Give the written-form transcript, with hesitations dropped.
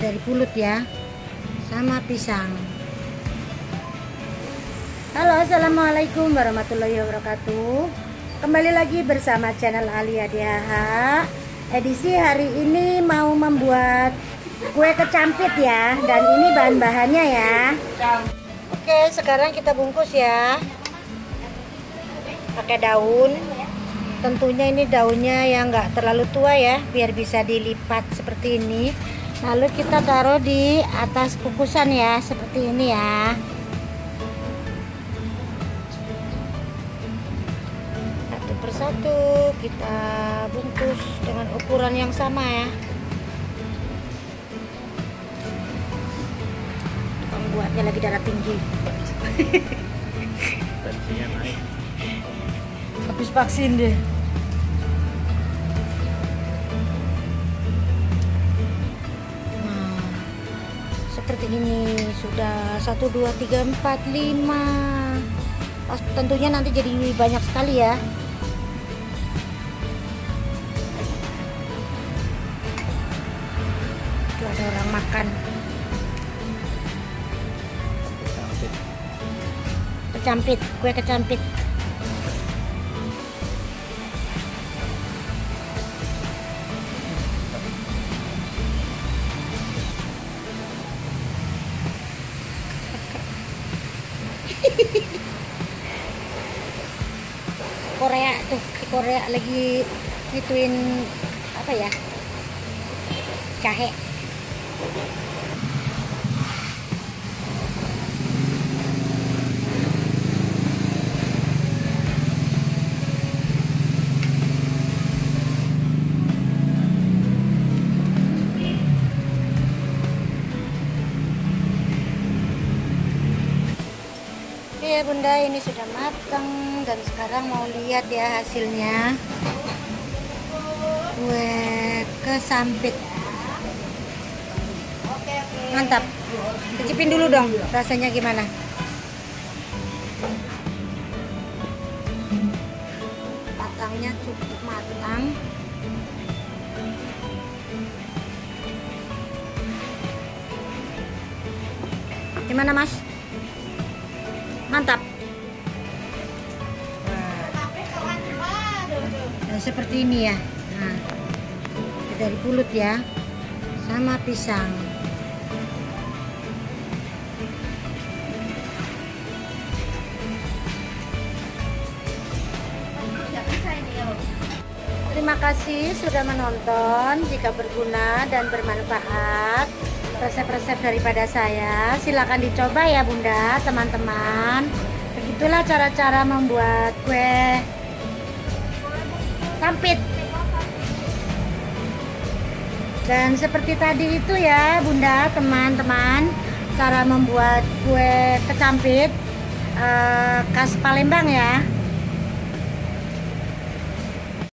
dari pulut ya, sama pisang. Halo, assalamualaikum warahmatullahi wabarakatuh. Kembali lagi bersama channel Alia DHH. Edisi hari ini mau membuat kue kecampit ya, dan ini bahan-bahannya ya. Oke, sekarang kita bungkus ya, pakai daun. Tentunya ini daunnya yang nggak terlalu tua ya, biar bisa dilipat seperti ini. Lalu kita taruh di atas kukusan ya, seperti ini ya. Satu persatu kita bungkus dengan ukuran yang sama ya. Pembuatnya lagi darah tinggi. Tensinya naik. Habis vaksin deh. Nah, seperti ini sudah 1 2 3 4 5. Tentunya nanti jadi banyak sekali ya. Itu ada orang makan. Kecampit, kue kecampit. Korea tuh, di Korea lagi ngituin apa ya, jahe. Ya bunda, ini sudah matang dan sekarang mau lihat ya hasilnya. Kue kecampit mantap. Cicipin dulu dong rasanya gimana. Matangnya cukup matang. Gimana mas? Mantap. Nah, seperti ini ya. Nah, dari pulut ya, sama pisang. Terima kasih sudah menonton. Jika berguna dan bermanfaat resep-resep daripada saya, silakan dicoba ya bunda, teman-teman. Begitulah cara-cara membuat kue campit. Dan seperti tadi itu ya bunda, teman-teman, cara membuat kue kecampit khas Palembang ya.